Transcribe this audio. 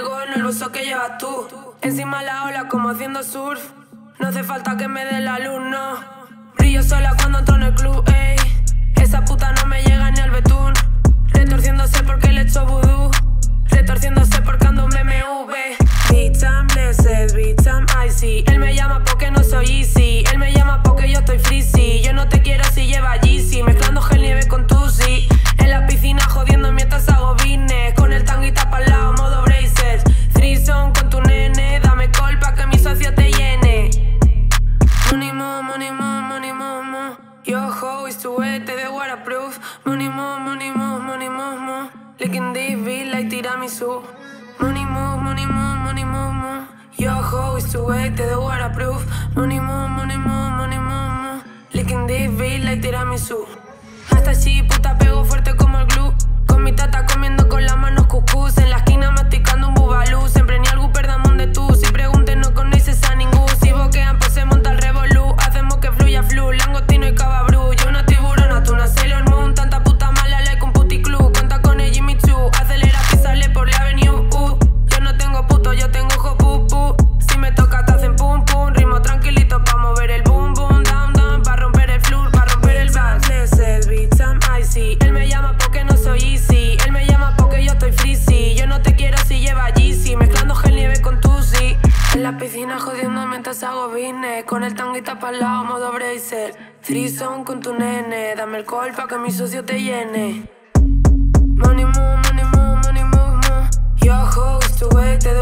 algo en el uso que llevas tú. Encima la ola como haciendo surf. No hace falta que me dé la luz, no. Brillo sola cuando entro en el club, ey. Esa puta no me llega ni al betún. Retorciéndose porque le echo vudú. Retorciéndose porque ando un BMW. Bitch, I'm blessed, bitch, I'm icy. Él me llama porque no soy easy. Él me llama porque yo estoy freezy. Yo no te quiero si lleva Yeezy. Mezclando gel nieve con Tusi. En la piscina jodiendo mientras hago business. Con el tanguita pa'l lado, modo braces. Threesome con tu nene. Dame call pa' que mi socio te llene. Money more, money more, money more, more. Your hoe is too wet, te de waterproof. Money more, money more, money more, more. Licking this beat like tiramisu. Money more, money more, money more, more. Your hoe is too wet, te de waterproof. Money more, money more, money more, more. Licking this beat like tiramisu. Hasta así, puta, pego fuerte como el glue. Con mi tata comiendo con las manos cucús. En la esquina masticando un bubalú. Siempre ni algo perdamos de tú. Si preguntes no conoces a ningún. Si boquean pues se monta el revolú. Hacemos que fluya flu, langostino y cababru. Yo una tiburona, tú una Sailor Moon. Tanta puta mala like un puticlub. Cuenta con el Jimmy Choo. Acelera, písale por la avenue. Yo no tengo puto, yo tengo ojo pupu. Si me toca te hacen pum pum. Ritmo tranquilito pa' mover el boom boom. Down down, pa' romper el floor, pa' romper el bass. Blessed, bitch, I'm icy. Él me llama porque no soy easy. Él me llama porque yo estoy freezy. Yo no te quiero si lleva Yeezy. Mezclando gel nieve con Tusi. En la piscina jodiendo mientras hago business. Con el tanguita pa'l lado, modo bracer. Threesome con tu nene. Dame el call pa' que mi socio te llene. Money more, money more, money more, more. Your hoe is too wet, te